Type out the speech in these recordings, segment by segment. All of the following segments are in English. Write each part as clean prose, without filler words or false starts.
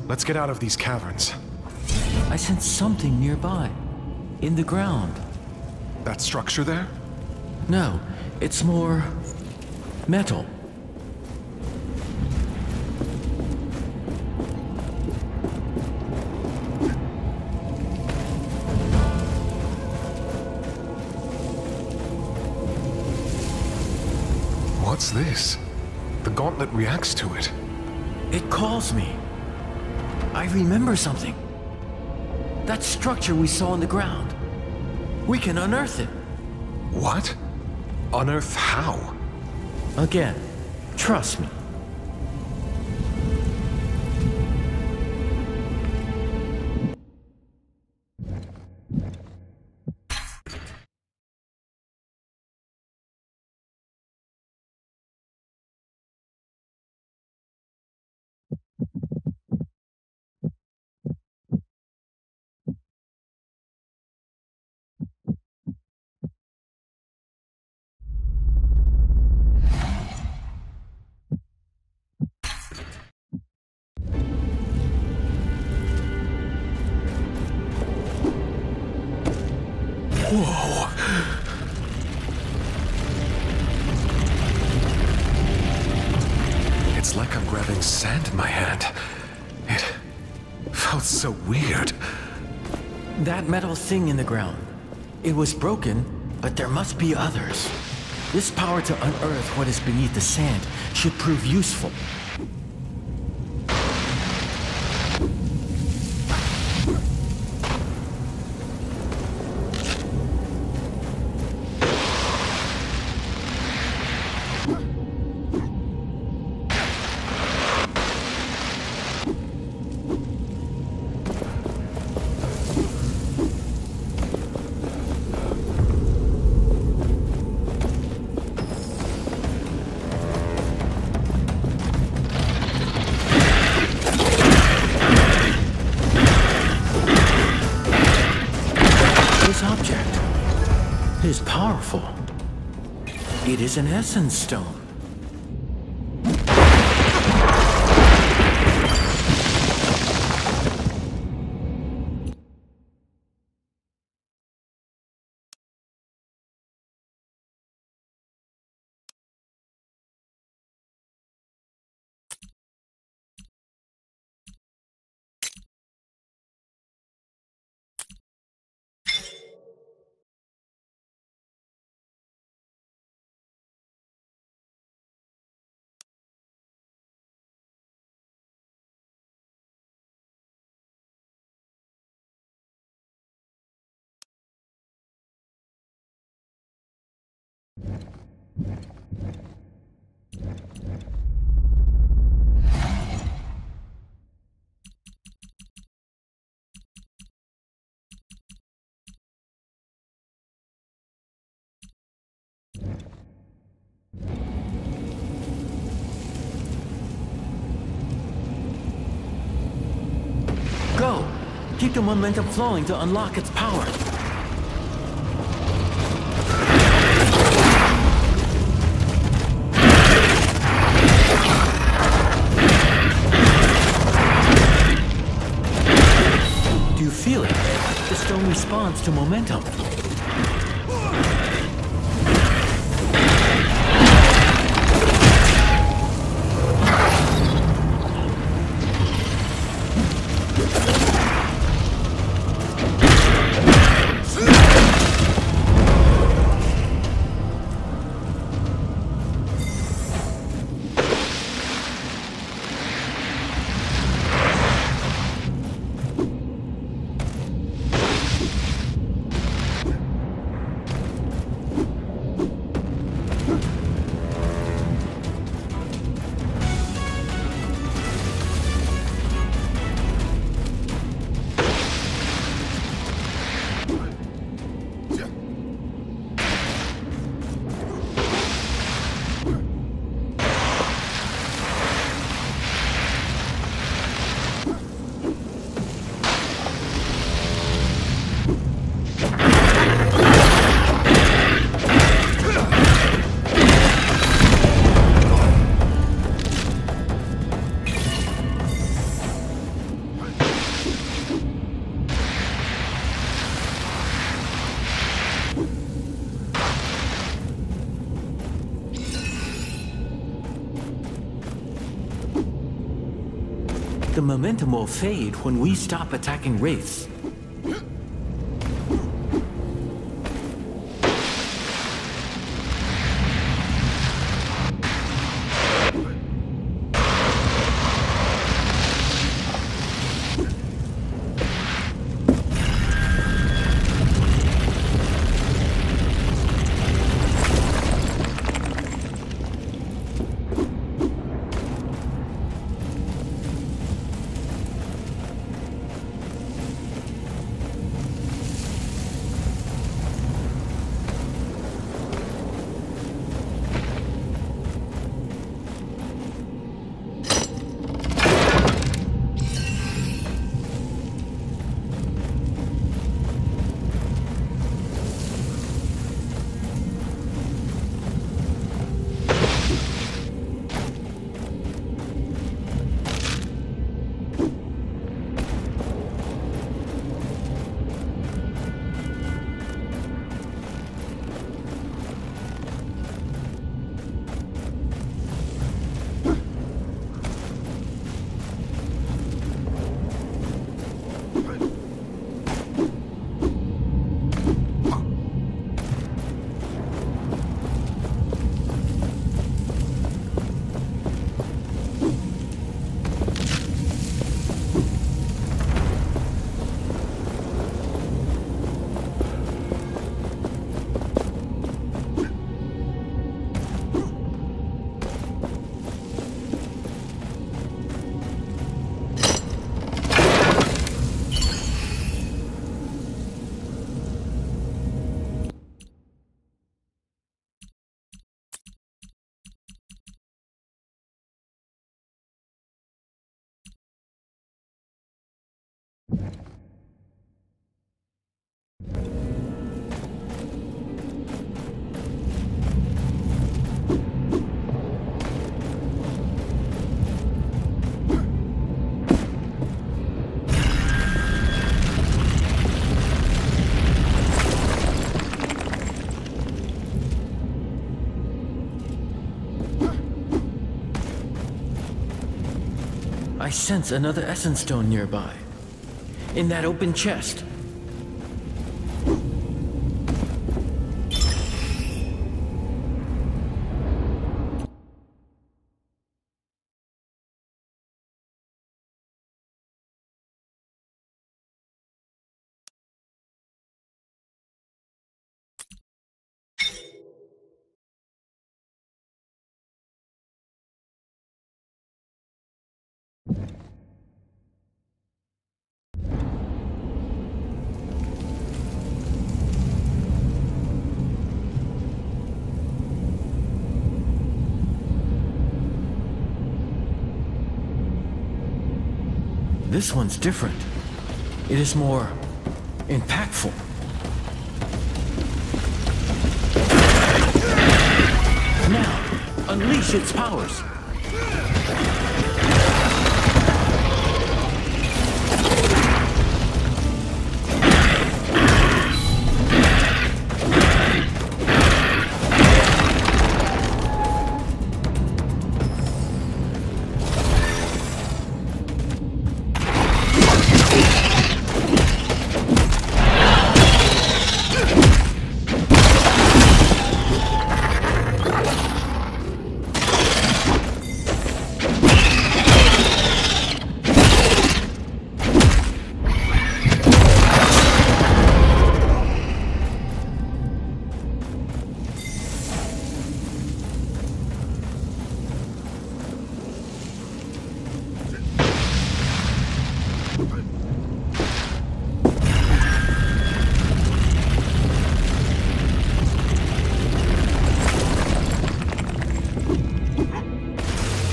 Let's get out of these caverns. I sense something nearby. In the ground. That structure there? No, it's more... metal. What's this? The gauntlet reacts to it. It calls me. I remember something. That structure we saw on the ground. We can unearth it. What? Unearth how? Again, trust me. Whoa! It's like I'm grabbing sand in my hand. It felt so weird. That metal thing in the ground. It was broken, but there must be others. This power to unearth what is beneath the sand should prove useful. This object is powerful. It is an essence stone. Go! Keep the momentum flowing to unlock its power. Do you feel it? The stone responds to momentum. The momentum will fade when we stop attacking wraiths. I sense another essence stone nearby. In that open chest. This one's different. It is more impactful. Now, unleash its powers.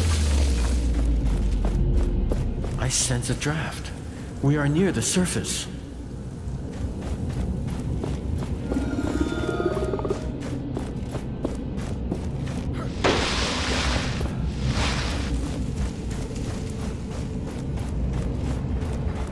I sense a draft. We are near the surface.